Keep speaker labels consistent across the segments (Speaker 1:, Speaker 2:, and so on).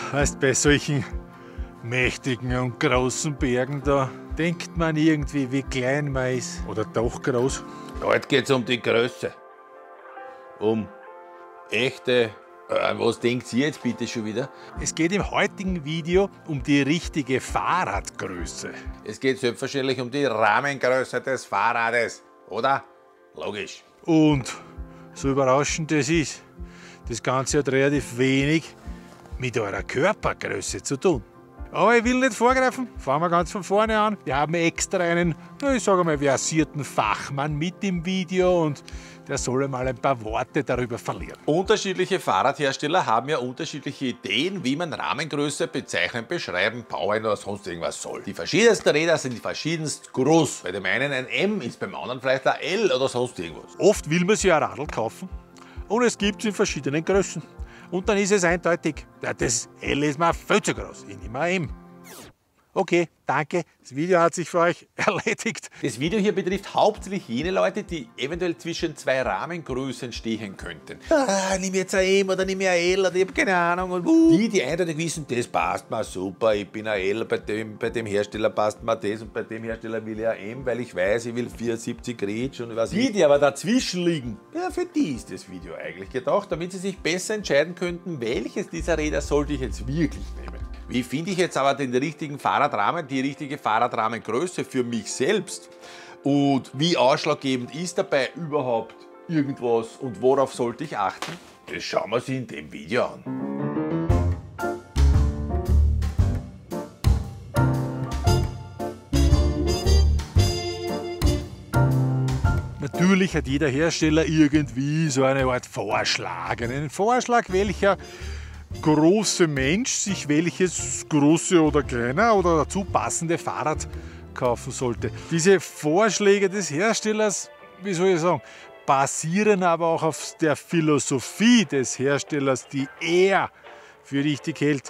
Speaker 1: Weißt, bei solchen mächtigen und großen Bergen da denkt man irgendwie, wie klein man ist. Oder doch groß.
Speaker 2: Heute geht es um die Größe. Um echte. Was denkt ihr jetzt bitte schon wieder?
Speaker 1: Es geht im heutigen Video um die richtige Fahrradgröße.
Speaker 2: Es geht selbstverständlich um die Rahmengröße des Fahrrades, oder? Logisch.
Speaker 1: Und so überraschend das ist, das Ganze hat relativ wenig mit eurer Körpergröße zu tun. Aber ich will nicht vorgreifen, fangen wir ganz von vorne an. Wir haben extra einen, ich sage mal, versierten Fachmann mit im Video und der soll einmal ein paar Worte darüber verlieren.
Speaker 2: Unterschiedliche Fahrradhersteller haben ja unterschiedliche Ideen, wie man Rahmengröße bezeichnen, beschreiben, bauen oder sonst irgendwas soll. Die verschiedensten Räder sind verschiedenst groß. Bei dem einen ein M ist beim anderen vielleicht ein L oder sonst irgendwas.
Speaker 1: Oft will man sich ein Radl kaufen und es gibt es in verschiedenen Größen. Und dann ist es eindeutig, das L ist mir viel zu groß, ich nehme ein M. Okay, danke, das Video hat sich für euch erledigt.
Speaker 2: Das Video hier betrifft hauptsächlich jene Leute, die eventuell zwischen zwei Rahmengrößen stehen könnten. Nimm jetzt ein M oder nimm ein L oder ich habe keine Ahnung. Und die eindeutig wissen, das passt mir super, ich bin ein L, bei dem Hersteller passt mir das und bei dem Hersteller will ich ein M, weil ich weiß, ich will 74 Reach und was. Die aber dazwischen liegen, ja, für die ist das Video eigentlich gedacht, damit sie sich besser entscheiden könnten, welches dieser Räder sollte ich jetzt wirklich nehmen. Wie finde ich jetzt aber den richtigen Fahrradrahmen, die richtige Fahrradrahmengröße für mich selbst? Und wie ausschlaggebend ist dabei überhaupt irgendwas und worauf sollte ich achten? Das schauen wir uns in dem Video an.
Speaker 1: Natürlich hat jeder Hersteller irgendwie so eine Art Vorschlag. Einen Vorschlag, welcher große Mensch sich welches große oder kleine oder dazu passende Fahrrad kaufen sollte. Diese Vorschläge des Herstellers, wie soll ich sagen, basieren aber auch auf der Philosophie des Herstellers, die er für richtig hält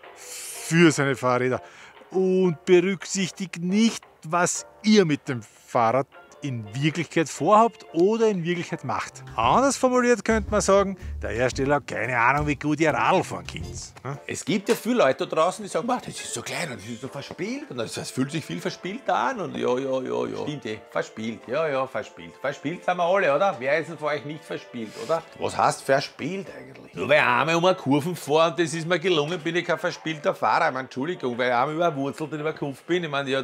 Speaker 1: für seine Fahrräder und berücksichtigt nicht, was ihr mit dem Fahrrad in Wirklichkeit vorhabt oder in Wirklichkeit macht. Anders formuliert könnte man sagen, der Hersteller hat keine Ahnung, wie gut ihr Radl fahren könnt.
Speaker 2: Es gibt ja viele Leute da draußen, die sagen, das ist so klein und das ist so verspielt und das fühlt sich viel verspielter an und ja. Stimmt verspielt, verspielt. Verspielt sind wir alle, oder? Wer ist denn von euch nicht verspielt, oder? Was heißt verspielt eigentlich? Nur weil ich einmal um eine Kurve fahre und das ist mir gelungen, bin ich kein verspielter Fahrer. Ich meine, Entschuldigung, weil ich einmal überwurzelt und überkupft bin. Ich meine, ja.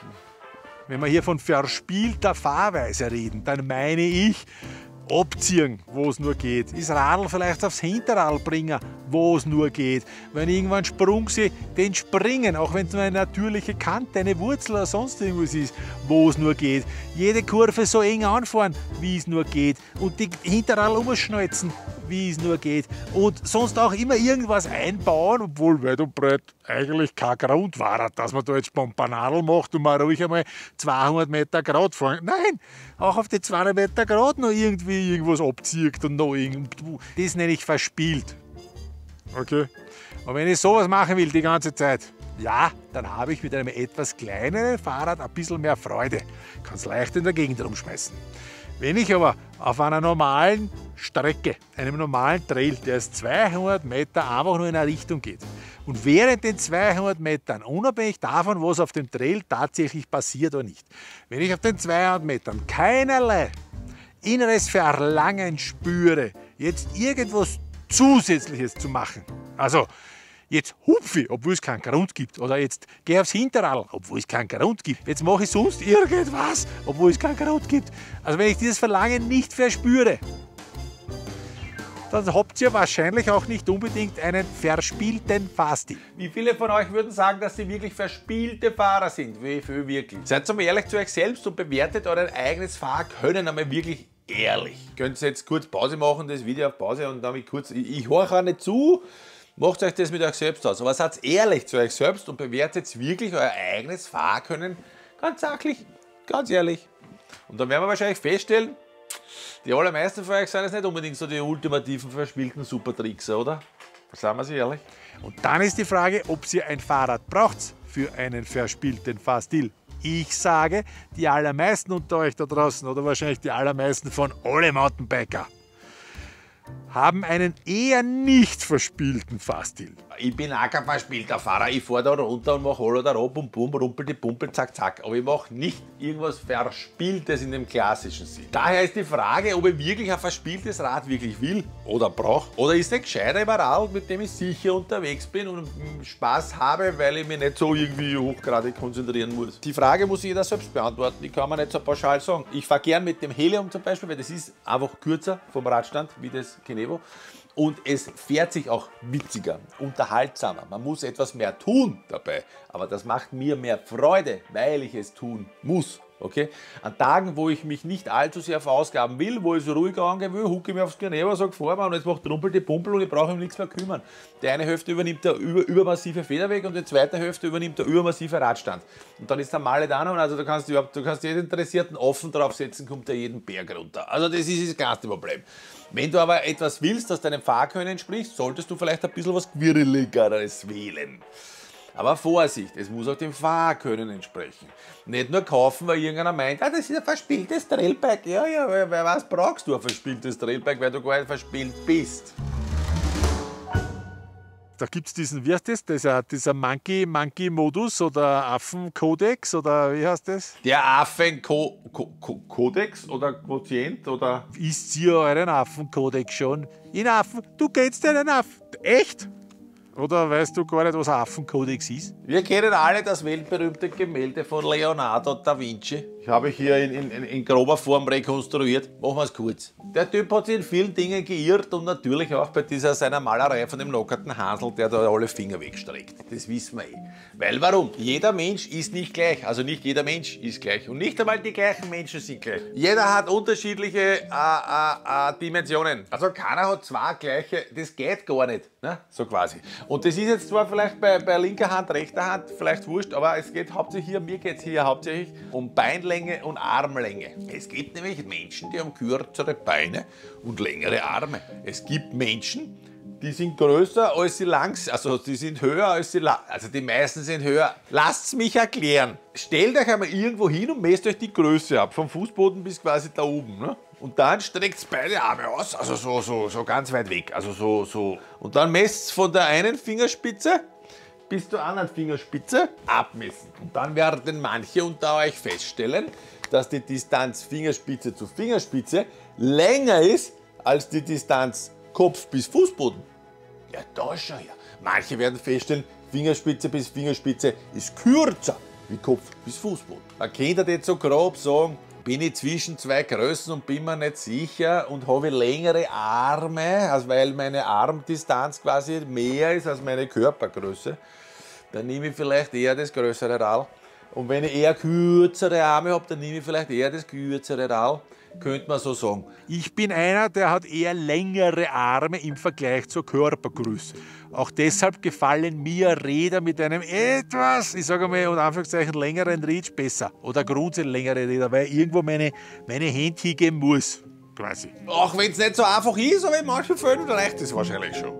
Speaker 1: Wenn wir hier von verspielter Fahrweise reden, dann meine ich abziehen, wo es nur geht. Das Radl vielleicht aufs Hinterrad bringen, wo es nur geht. Wenn ich irgendwann einen Sprung sehe, den springen, auch wenn es nur eine natürliche Kante, eine Wurzel oder sonst irgendwas ist, wo es nur geht. Jede Kurve so eng anfahren, wie es nur geht. Und die Hinterrad umschnalzen, wie es nur geht. Und sonst auch immer irgendwas einbauen, obwohl weit und breit eigentlich kein Grund war, dass man da jetzt Pompanadel macht und man ruhig einmal 200 Meter Grad fahren. Nein, auch auf die 200 Meter Grad noch irgendwie irgendwas abzieht und noch irgendwo. Das nenne ich verspielt. Okay? Und wenn ich sowas machen will die ganze Zeit, ja, dann habe ich mit einem etwas kleineren Fahrrad ein bisschen mehr Freude. Kann es leicht in der Gegend rumschmeißen. Wenn ich aber auf einer normalen Strecke, einem normalen Trail, der ist 200 Meter einfach nur in eine Richtung geht und während den 200 Metern, unabhängig davon, was auf dem Trail tatsächlich passiert oder nicht, wenn ich auf den 200 Metern keinerlei inneres Verlangen spüre, jetzt irgendwas Zusätzliches zu machen, also jetzt hupfe ich, obwohl es keinen Grund gibt. Oder jetzt gehe ich aufs Hinterrad, obwohl es keinen Grund gibt. Jetzt mache ich sonst irgendwas, obwohl es keinen Grund gibt. Also wenn ich dieses Verlangen nicht verspüre, dann habt ihr wahrscheinlich auch nicht unbedingt einen verspielten Fahrstil.
Speaker 2: Wie viele von euch würden sagen, dass sie wirklich verspielte Fahrer sind? Wie viel wirklich? Seid mal ehrlich zu euch selbst und bewertet euer eigenes Fahrkönnen einmal wirklich ehrlich. Könnt ihr jetzt kurz Pause machen, das Video auf Pause und damit kurz, ich höre auch nicht zu. Macht euch das mit euch selbst aus. Aber seid ehrlich zu euch selbst und bewertet wirklich euer eigenes Fahrkönnen ganz sachlich, ganz ehrlich. Und dann werden wir wahrscheinlich feststellen, die allermeisten von euch sind jetzt nicht unbedingt so die ultimativen verspielten Supertrickser, oder? Seien wir ehrlich.
Speaker 1: Und dann ist die Frage, ob ihr ein Fahrrad braucht für einen verspielten Fahrstil. Ich sage, die allermeisten unter euch da draußen oder wahrscheinlich die allermeisten von alle Mountainbiker haben einen eher nicht verspielten Fahrstil.
Speaker 2: Ich bin auch kein verspielter Fahrer. Ich fahre da runter und mache Holo da bum bum, rumpel die Pumpel, zack, zack. Aber ich mache nicht irgendwas Verspieltes in dem klassischen Sinn. Daher ist die Frage, ob ich wirklich ein verspieltes Rad wirklich will oder brauche. Oder ist es gescheiter über ein Rad, mit dem ich sicher unterwegs bin und Spaß habe, weil ich mich nicht so irgendwie hochgradig konzentrieren muss. Die Frage muss jeder selbst beantworten. Ich kann mir nicht so pauschal sagen. Ich fahre gern mit dem Helium zum Beispiel, weil das ist einfach kürzer vom Radstand wie das Kenevo. Und es fährt sich auch witziger, unterhaltsamer. Man muss etwas mehr tun dabei. Aber das macht mir mehr Freude, weil ich es tun muss. Okay? An Tagen, wo ich mich nicht allzu sehr verausgaben will, wo ich so ruhig angehen will, hucke ich mir aufs Kenevo, sage vor mir und jetzt macht Rumpel die Pumpel und ich brauche ihm nichts mehr kümmern. Die eine Hälfte übernimmt der übermassive Federweg und die zweite Hälfte übernimmt der übermassive Radstand. Und dann ist der Mallet an und also du kannst jeden Interessierten offen draufsetzen, kommt er jeden Berg runter. Also das ist das kleinste Problem. Wenn du aber etwas willst, das deinem Fahrkönnen entspricht, solltest du vielleicht ein bisschen was Quirligeres wählen. Aber Vorsicht, es muss auch dem Fahrkönnen entsprechen. Nicht nur kaufen, weil irgendeiner meint, das ist ein verspieltes Trailbike. Ja, wer weiß, brauchst du ein verspieltes Trailbike, weil du gar nicht verspielt bist.
Speaker 1: Da gibt es diesen, wie heißt das? Dieser Monkey-Modus oder Affenkodex oder wie heißt das?
Speaker 2: Der Affenkodex oder Quotient oder...
Speaker 1: Isst ihr euren Affenkodex schon? In Affen? Du kennst einen Affen? Echt? Oder weißt du gar nicht, was ein Affenkodex ist?
Speaker 2: Wir kennen alle das weltberühmte Gemälde von Leonardo da Vinci. Ich habe hier in grober Form rekonstruiert. Machen wir es kurz. Der Typ hat sich in vielen Dingen geirrt und natürlich auch bei seiner Malerei von dem nockerten Hansel, der da alle Finger wegstreckt. Das wissen wir eh. Weil warum? Jeder Mensch ist nicht gleich. Also nicht jeder Mensch ist gleich. Und nicht einmal die gleichen Menschen sind gleich. Jeder hat unterschiedliche Dimensionen. Also keiner hat zwei gleiche, das geht gar nicht. Ne? So quasi. Und das ist jetzt zwar vielleicht bei linker Hand, rechter Hand vielleicht wurscht, aber es geht hauptsächlich hier, mir geht es hier hauptsächlich um Beinlänge und Armlänge. Es gibt nämlich Menschen, die haben kürzere Beine und längere Arme. Es gibt Menschen, die sind größer als sie lang, also die sind höher als sie lang, also die meisten sind höher. Lasst's mich erklären. Stellt euch einmal irgendwo hin und messt euch die Größe ab, vom Fußboden bis quasi da oben. Ne? Und dann streckt beide Arme aus, also so ganz weit weg, also so. Und dann messt von der einen Fingerspitze bis zur anderen Fingerspitze abmessen. Und dann werden manche unter euch feststellen, dass die Distanz Fingerspitze zu Fingerspitze länger ist als die Distanz Kopf bis Fußboden. Ja, da schon her. Manche werden feststellen, Fingerspitze bis Fingerspitze ist kürzer wie Kopf bis Fußboden. Man könnte jetzt so grob sagen, bin ich zwischen zwei Größen und bin mir nicht sicher und habe längere Arme, also weil meine Armdistanz quasi mehr ist als meine Körpergröße, dann nehme ich vielleicht eher das größere Rad. Und wenn ich eher kürzere Arme habe, dann nehme ich vielleicht eher das kürzere Rad. Könnte man so sagen.
Speaker 1: Ich bin einer, der hat eher längere Arme im Vergleich zur Körpergröße. Auch deshalb gefallen mir Räder mit einem etwas, ich sage mal, unter Anführungszeichen, längeren Reach besser. Oder grundsätzlich längere Räder, weil ich irgendwo meine Hände hingeben muss. Quasi.
Speaker 2: Auch wenn es nicht so einfach ist, aber in manchen Fällen reicht es wahrscheinlich schon.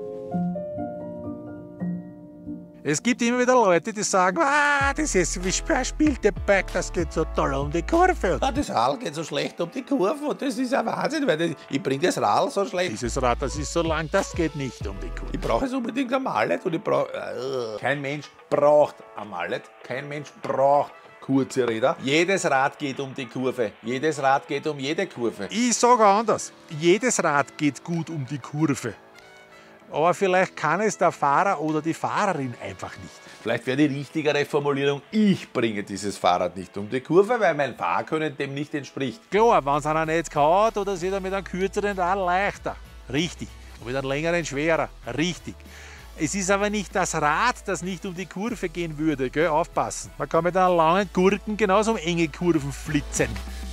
Speaker 1: Es gibt immer wieder Leute, die sagen, das ist wie spielte Bike, das geht so toll um die Kurve.
Speaker 2: Das Rad geht so schlecht um die Kurve und das ist ein Wahnsinn, weil ich bringe das Rad so schlecht.
Speaker 1: Dieses Rad, das ist so lang, das geht nicht um die Kurve.
Speaker 2: Ich brauche es unbedingt ein Mallet und ich brauche... Kein Mensch braucht ein Mallet, kein Mensch braucht kurze Räder. Jedes Rad geht um die Kurve, jedes Rad geht um jede Kurve.
Speaker 1: Ich sage anders, jedes Rad geht gut um die Kurve. Aber vielleicht kann es der Fahrer oder die Fahrerin einfach nicht.
Speaker 2: Vielleicht wäre die richtigere Formulierung, ich bringe dieses Fahrrad nicht um die Kurve, weil mein Fahrkönnen dem nicht entspricht.
Speaker 1: Klar, wenn es einer nicht kaut oder sieht er mit einem kürzeren Rad leichter. Richtig. Und mit einem längeren schwerer. Richtig. Es ist aber nicht das Rad, das nicht um die Kurve gehen würde. Gell? Aufpassen. Man kann mit einer langen Gurken genauso um enge Kurven flitzen.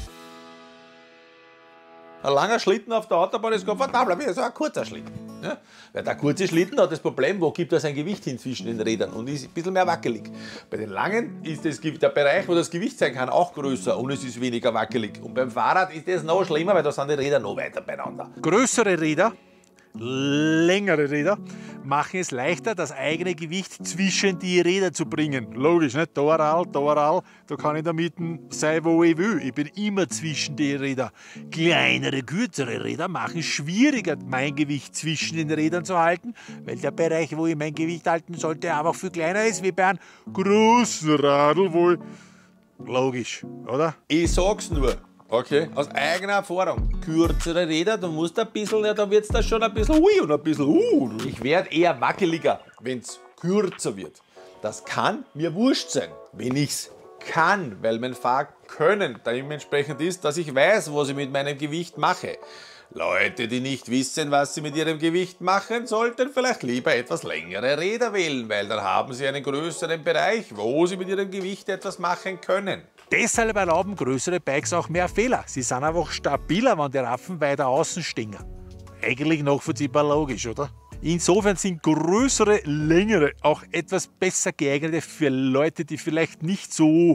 Speaker 2: Ein langer Schlitten auf der Autobahn ist komfortabler wie so ein kurzer Schlitten. Ja? Weil der kurze Schlitten hat das Problem, wo gibt er sein Gewicht hin zwischen den Rädern und ist ein bisschen mehr wackelig. Bei den langen ist der Bereich, wo das Gewicht sein kann, auch größer und es ist weniger wackelig. Und beim Fahrrad ist das noch schlimmer, weil da sind die Räder noch weiter beieinander.
Speaker 1: Größere Räder Längere Räder machen es leichter, das eigene Gewicht zwischen die Räder zu bringen. Logisch, nicht? Da kann ich damit sein, wo ich will. Ich bin immer zwischen die Räder. Kleinere, kürzere Räder machen es schwieriger, mein Gewicht zwischen den Rädern zu halten, weil der Bereich, wo ich mein Gewicht halten sollte, einfach viel kleiner ist wie bei einem großen Radl, wo ich... Logisch, oder?
Speaker 2: Ich sag's nur. Okay, aus eigener Erfahrung. Kürzere Räder, du musst ein bisschen, ja, da wird's da schon ein bisschen hui und ein bisschen Ich werde eher wackeliger, wenn's kürzer wird. Das kann mir wurscht sein, wenn ich's kann, weil mein Fahrkönnen dementsprechend ist, dass ich weiß, was ich mit meinem Gewicht mache. Leute, die nicht wissen, was sie mit ihrem Gewicht machen, sollten vielleicht lieber etwas längere Räder wählen, weil dann haben sie einen größeren Bereich, wo sie mit ihrem Gewicht etwas machen können.
Speaker 1: Deshalb erlauben größere Bikes auch mehr Fehler. Sie sind einfach stabiler, wenn die Raffen weiter außen stehen. Eigentlich nachvollziehbar logisch, oder? Insofern sind größere, längere auch etwas besser geeignet für Leute, die vielleicht nicht so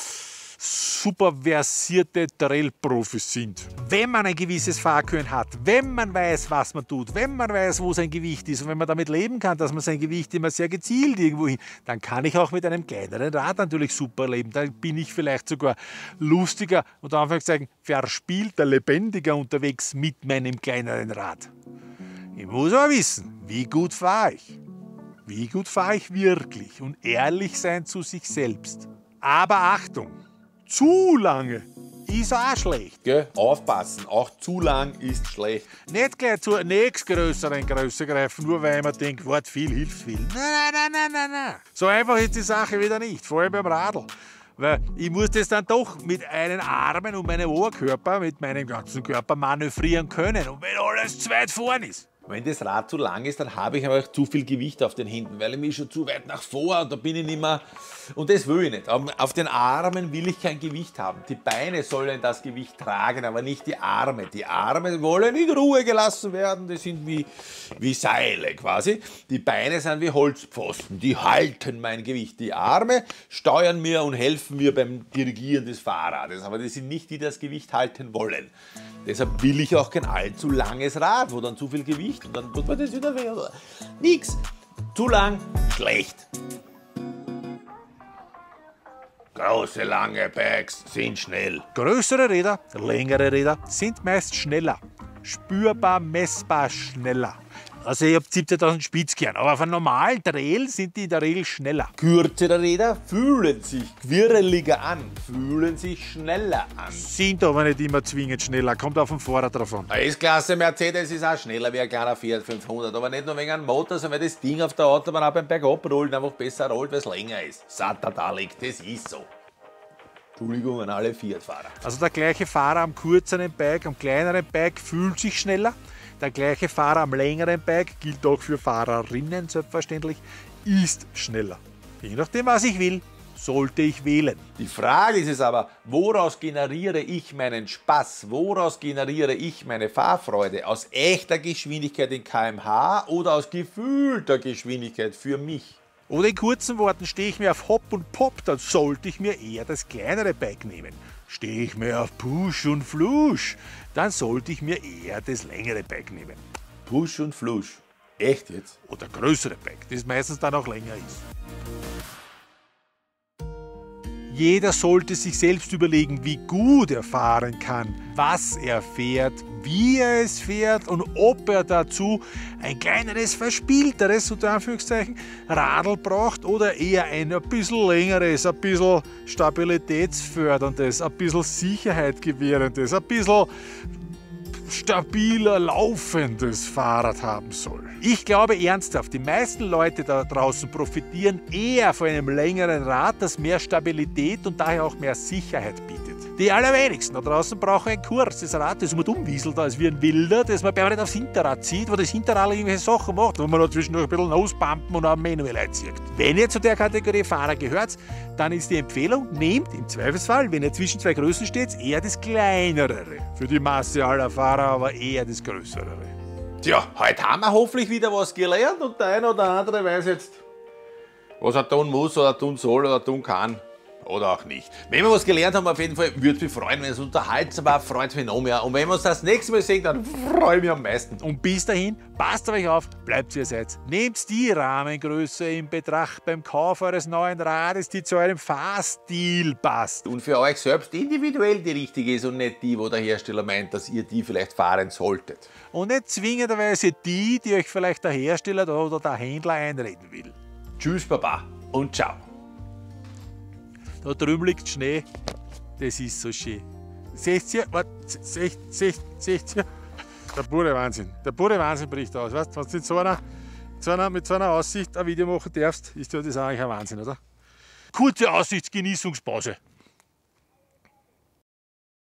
Speaker 1: super versierte Trail-Profis sind. Wenn man ein gewisses Fahrkönnen hat, wenn man weiß, was man tut, wenn man weiß, wo sein Gewicht ist und wenn man damit leben kann, dass man sein Gewicht immer sehr gezielt irgendwo hin, dann kann ich auch mit einem kleineren Rad natürlich super leben. Da bin ich vielleicht sogar lustiger und Anführungszeichen verspielter, lebendiger unterwegs mit meinem kleineren Rad. Ich muss aber wissen, wie gut fahre ich? Wie gut fahre ich wirklich? Und ehrlich sein zu sich selbst. Aber Achtung! Zu lange ist auch schlecht.
Speaker 2: Gell? Aufpassen, auch zu lang ist schlecht.
Speaker 1: Nicht gleich zur nächstgrößeren Größe greifen, nur weil man denkt, Wort viel hilft viel. Nein. So einfach ist die Sache wieder nicht, vor allem beim Radl. Weil ich muss das dann doch mit einen Armen und meinem Oberkörper, mit meinem ganzen Körper manövrieren können. Und wenn alles zu weit vorn ist.
Speaker 2: Wenn das Rad zu lang ist, dann habe ich einfach zu viel Gewicht auf den Händen, weil ich mich schon zu weit nach vor und da bin ich nicht mehr. Und das will ich nicht. Auf den Armen will ich kein Gewicht haben. Die Beine sollen das Gewicht tragen, aber nicht die Arme. Die Arme wollen in Ruhe gelassen werden, die sind wie Seile quasi. Die Beine sind wie Holzpfosten, die halten mein Gewicht. Die Arme steuern mir und helfen mir beim Dirigieren des Fahrrades, aber die sind nicht die, die das Gewicht halten wollen. Deshalb will ich auch kein allzu langes Rad, wo dann zu viel Gewicht und dann tut man das wieder weh. Nix. Zu lang, schlecht. Große, lange Bikes sind schnell.
Speaker 1: Größere Räder, längere Räder sind meist schneller. Spürbar, messbar schneller. Also ich habe 17.000 Spitzkern, aber auf einem normalen Trail sind die in der Regel schneller.
Speaker 2: Kürzere Räder fühlen sich quirliger an, fühlen sich schneller an.
Speaker 1: Sind aber nicht immer zwingend schneller, kommt auf den Fahrer drauf an.
Speaker 2: Eine S-Klasse Mercedes ist auch schneller wie ein kleiner Fiat 500, aber nicht nur wegen einem Motor, sondern weil das Ding auf der Autobahn auch beim Bergabrollen einfach besser rollt, weil es länger ist. Satatalik, das ist so. Entschuldigung an alle Fiat-Fahrer.
Speaker 1: Also der gleiche Fahrer am kürzeren Bike, am kleineren Bike fühlt sich schneller. Der gleiche Fahrer am längeren Bike, gilt auch für Fahrerinnen selbstverständlich, ist schneller. Je nachdem, was ich will, sollte ich wählen.
Speaker 2: Die Frage ist es aber, woraus generiere ich meinen Spaß? Woraus generiere ich meine Fahrfreude? Aus echter Geschwindigkeit in km/h oder aus gefühlter Geschwindigkeit für mich?
Speaker 1: Oder in kurzen Worten, stehe ich mir auf Hop und Pop, dann sollte ich mir eher das kleinere Bike nehmen. Stehe ich mir auf Push und Flush, dann sollte ich mir eher das längere Bike nehmen.
Speaker 2: Push und Flush? Echt jetzt?
Speaker 1: Oder größere Bike, das meistens dann auch länger ist. Jeder sollte sich selbst überlegen, wie gut er fahren kann, was er fährt, wie er es fährt und ob er dazu ein kleineres, verspielteres, unter Anführungszeichen, Radl braucht oder eher ein bisschen längeres, ein bisschen stabilitätsförderndes, ein bisschen Sicherheit gewährendes, ein bisschen stabiler laufendes Fahrrad haben soll. Ich glaube ernsthaft, die meisten Leute da draußen profitieren eher von einem längeren Rad, das mehr Stabilität und daher auch mehr Sicherheit bietet. Die allerwenigsten da draußen brauchen ein kurzes Rad, das man umwieselt als wie ein Wilder, das man permanent aufs Hinterrad zieht, wo das Hinterrad irgendwelche Sachen macht, wo man da zwischendurch ein bisschen Nosepumpen und auch manuell einzieht. Wenn ihr zu der Kategorie Fahrer gehört, dann ist die Empfehlung, nehmt im Zweifelsfall, wenn ihr zwischen zwei Größen steht, eher das kleinere. Für die Masse aller Fahrer aber eher das größere.
Speaker 2: Tja, heute haben wir hoffentlich wieder was gelernt und der eine oder andere weiß jetzt, was er tun muss oder tun soll oder tun kann. oder auch nicht. Wenn wir was gelernt haben, auf jeden Fall würde es mich freuen, wenn es unterhaltsam war, freut es mich noch mehr. Und wenn wir uns das nächste Mal sehen, dann freue ich mich am meisten.
Speaker 1: Und bis dahin, passt auf euch auf, bleibt wie ihr seid. Nehmt die Rahmengröße in Betracht beim Kauf eures neuen Rades, die zu eurem Fahrstil passt.
Speaker 2: Und für euch selbst individuell die richtige ist und nicht die, wo der Hersteller meint, dass ihr die vielleicht fahren solltet.
Speaker 1: Und nicht zwingenderweise die euch vielleicht der Hersteller oder der Händler einreden will.
Speaker 2: Tschüss, Baba und ciao.
Speaker 1: Da drüben liegt Schnee, das ist so schön. Seht ihr? Seht ihr? Der pure Wahnsinn bricht aus. Weißt du, wenn du mit so einer Aussicht ein Video machen darfst, ist ja das eigentlich ein Wahnsinn, oder? Kurze Aussichtsgenießungspause.